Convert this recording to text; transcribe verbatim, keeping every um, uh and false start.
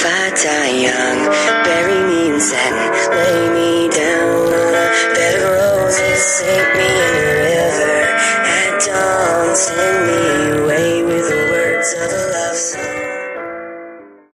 I die young, bury me in satin, lay